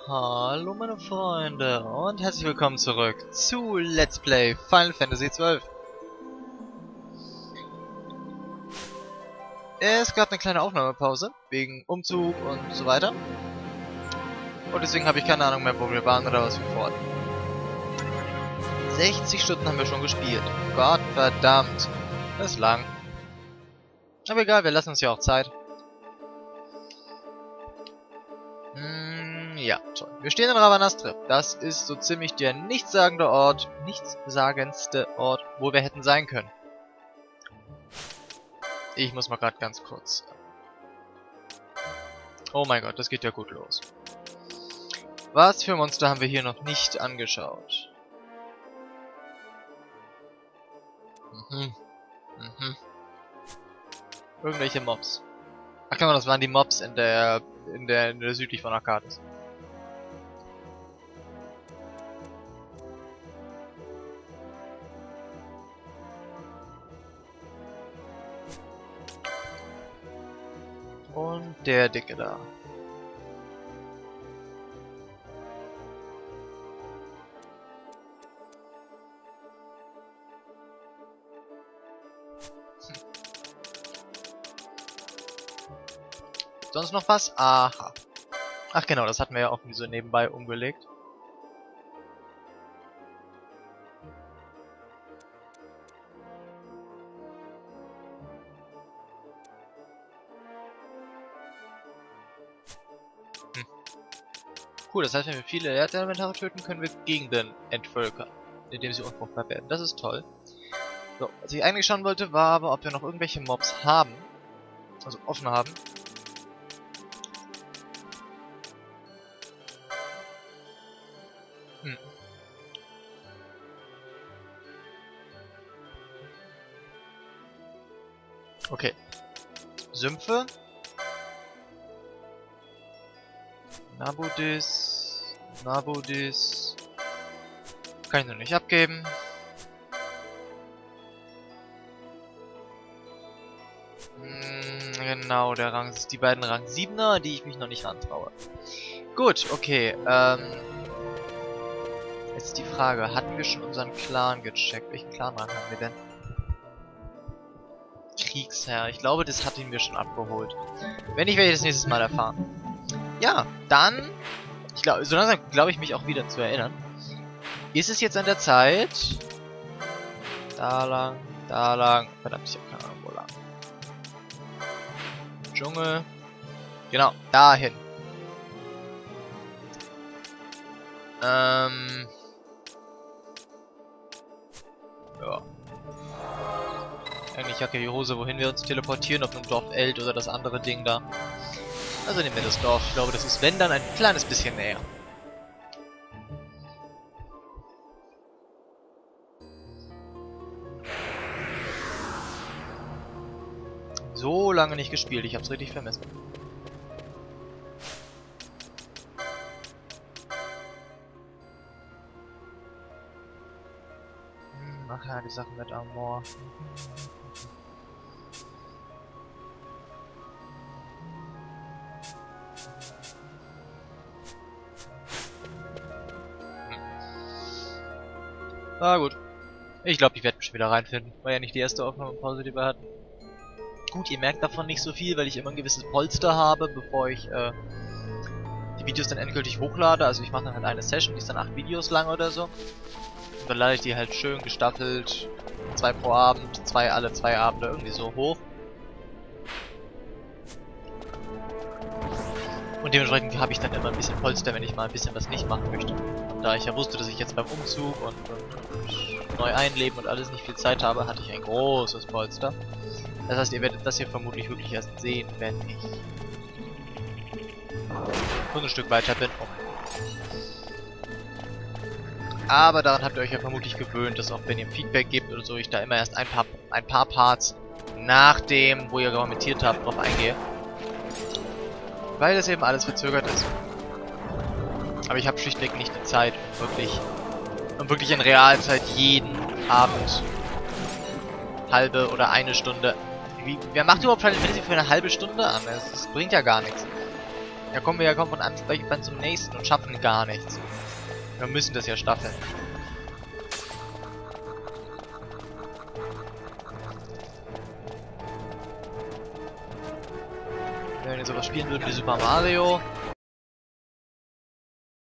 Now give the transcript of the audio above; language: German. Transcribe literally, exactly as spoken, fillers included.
Hallo meine Freunde und herzlich willkommen zurück zu Let's Play Final Fantasy zwölf. Es gab eine kleine Aufnahmepause wegen Umzug und so weiter. Und deswegen habe ich keine Ahnung mehr, wo wir waren oder was wir vorhatten. sechzig Stunden haben wir schon gespielt. Gott verdammt. Das ist lang. Aber egal, wir lassen uns ja auch Zeit. Mm, ja, toll. Wir stehen in Ravanastre. Das ist so ziemlich der nichtssagende Ort, nichtssagendste Ort, wo wir hätten sein können. Ich muss mal gerade ganz kurz... Oh mein Gott, das geht ja gut los. Was für Monster haben wir hier noch nicht angeschaut? Mhm. Mhm. Irgendwelche Mobs. Ach genau, das waren die Mobs in der in der, in der südlich von Arcades. Und der Dicke da. Sonst noch was? Aha. Ach genau, das hatten wir ja auch so nebenbei umgelegt. Hm. Cool, das heißt, wenn wir viele Erdelementare töten, können wir Gegenden entvölkern, indem sie unfruchtbar werden. Das ist toll. So, was ich eigentlich schauen wollte, war aber, ob wir noch irgendwelche Mobs haben. Also offen haben. Hm. Okay. Sümpfe. Nabudis. Nabudis. Kann ich noch nicht abgeben. Hm, genau, der Rang ist die beiden Rang siebener, die ich mich noch nicht antraue. Gut, okay. Ähm. Jetzt ist die Frage, hatten wir schon unseren Clan gecheckt? Welchen Clan-Rang haben wir denn? Kriegsherr. Ich glaube, das hatten wir schon abgeholt. Wenn nicht, werde ich das nächstes Mal erfahren. Ja, dann... Ich glaube, so langsam glaube ich mich auch wieder zu erinnern. Ist es jetzt an der Zeit... Da lang, da lang... Verdammt, ich habe keine Ahnung, wo lang. Dschungel... Genau, dahin. Ähm... Ja. Eigentlich Jacke wie Hose, wohin wir uns teleportieren, ob im Dorf Eld oder das andere Ding da. Also nehmen wir das Dorf. Ich glaube, das ist, wenn dann, ein kleines bisschen näher. So lange nicht gespielt, ich hab's richtig vermisst. Ach ja, die Sachen mit Amor. Hm. Ah gut. Ich glaube, ich werde mich wieder reinfinden. War ja nicht die erste Aufnahmepause, die wir hatten. Gut, ihr merkt davon nicht so viel, weil ich immer ein gewisses Polster habe, bevor ich äh, die Videos dann endgültig hochlade. Also ich mache dann halt eine Session, die ist dann acht Videos lang oder so. Und dann lade ich die halt schön gestaffelt, zwei pro Abend, zwei alle zwei Abende irgendwie so hoch. Und dementsprechend habe ich dann immer ein bisschen Polster, wenn ich mal ein bisschen was nicht machen möchte. Und da ich ja wusste, dass ich jetzt beim Umzug und, und, und neu einleben und alles nicht viel Zeit habe, hatte ich ein großes Polster. Das heißt, ihr werdet das hier vermutlich wirklich erst sehen, wenn ich nur ein Stück weiter bin. Oh. Aber daran habt ihr euch ja vermutlich gewöhnt, dass auch wenn ihr Feedback gebt oder so, ich da immer erst ein paar, ein paar Parts nach dem, wo ihr kommentiert habt, drauf eingehe. Weil das eben alles verzögert ist. Aber ich habe schlichtweg nicht die Zeit, um wirklich, um wirklich in Realzeit jeden Abend halbe oder eine Stunde... Wie, wer macht überhaupt Final Fantasy für eine halbe Stunde an? Das, das bringt ja gar nichts. Ja, kommen wir ja kommen von einem Band zum nächsten und schaffen gar nichts. Wir müssen das ja staffeln. Wenn wir sowas spielen würden wie Super Mario,